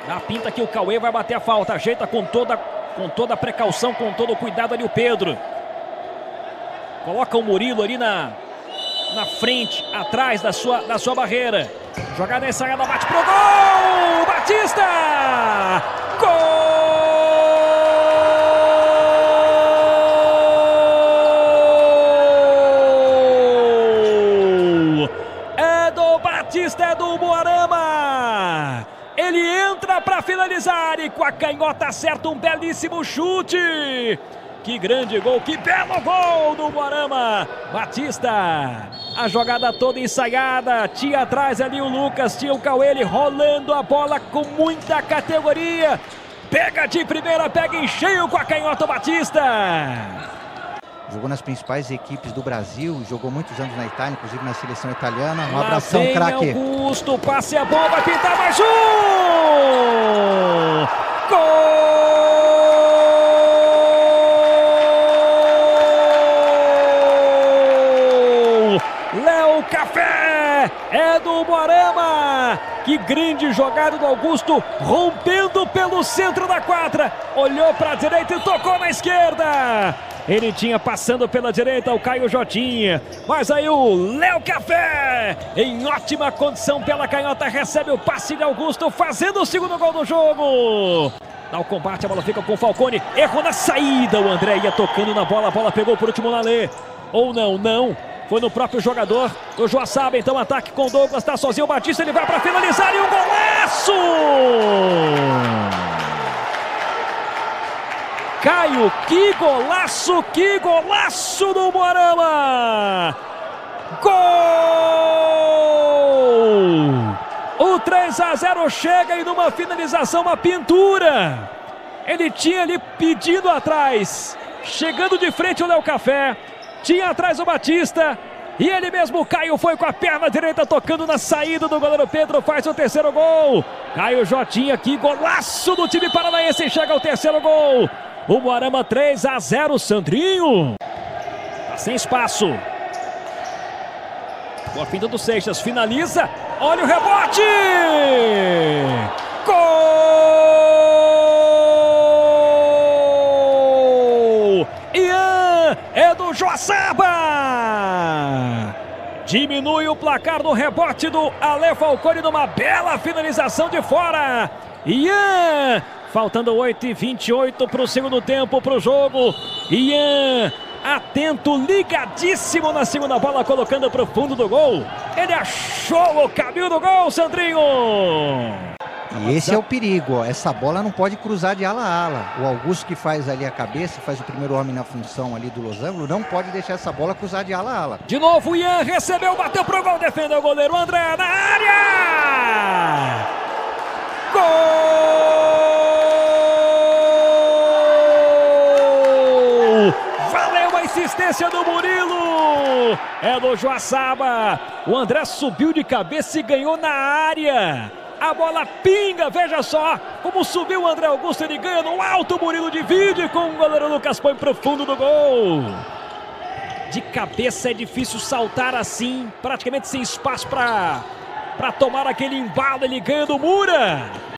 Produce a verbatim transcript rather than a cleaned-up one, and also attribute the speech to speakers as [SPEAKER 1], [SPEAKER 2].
[SPEAKER 1] Na pinta que o Cauê vai bater a falta. Ajeita com toda, com toda a precaução, com todo o cuidado ali o Pedro. Coloca o Murilo ali na, na frente, atrás da sua, da sua barreira. Jogada ensaiada, bate pro gol! Batista! Gol! É do Batista, é do Moarama! Ele entra para finalizar e com a canhota acerta um belíssimo chute. Que grande gol, que belo gol do Moarama. Batista, a jogada toda ensaiada. Tinha atrás ali o Lucas, tinha o Cauê, ele rolando a bola com muita categoria. Pega de primeira, pega em cheio com a canhota o Batista.
[SPEAKER 2] Jogou nas principais equipes do Brasil, jogou muitos anos na Itália, inclusive na seleção italiana. Um abração, craque.
[SPEAKER 1] Augusto, passe a bola, vai pintar mais um! Gol! Léo Café é do Moarama. Que grande jogada do Augusto, rompendo pelo centro da quadra. Olhou para a direita e tocou na esquerda. Ele tinha passando pela direita o Caio Jotinha, mas aí o Léo Café, em ótima condição pela canhota, recebe o passe de Augusto, fazendo o segundo gol do jogo. Dá o combate, a bola fica com o Falcone, errou na saída, o André ia tocando na bola, a bola pegou por último na Lê. Ou não, não, foi no próprio jogador, o Joaçaba, então ataque com o Douglas, tá sozinho o Batista, ele vai para finalizar e um golaço! Caio, que golaço, que golaço do Moarama! Gol! O três a zero chega e numa finalização, uma pintura. Ele tinha ali pedindo atrás, chegando de frente o Léo Café, tinha atrás o Batista. E ele mesmo, Caio, foi com a perna direita tocando na saída do goleiro Pedro, faz o terceiro gol. Caio Jotinha, que golaço do time paranaense, chega ao terceiro gol. O Moarama três a zero, Sandrinho. Tá sem espaço. Boa finta do Seixas, finaliza. Olha o rebote! Gol! Ian é do Joaçaba! Diminui o placar do rebote do Ale Falcone numa bela finalização de fora. Ian! Faltando oito e vinte e oito para o segundo tempo para o jogo. Ian, atento, ligadíssimo na segunda bola, colocando para o fundo do gol. Ele achou o caminho do gol, Sandrinho.
[SPEAKER 2] E esse é o perigo, ó. Essa bola não pode cruzar de ala a ala. O Augusto, que faz ali a cabeça, faz o primeiro homem na função ali do losango, não pode deixar essa bola cruzar de ala a ala.
[SPEAKER 1] De novo o Ian recebeu, bateu pro gol, defendeu o goleiro André na área. Gol! Assistência do Murilo, é do Joaçaba. O André subiu de cabeça e ganhou na área. A bola pinga, veja só como subiu o André Augusto. Ele ganha no alto, o Murilo divide com o goleiro Lucas, põe pro fundo do gol. De cabeça é difícil saltar assim, praticamente sem espaço para para tomar aquele embalo. Ele ganha do Mura.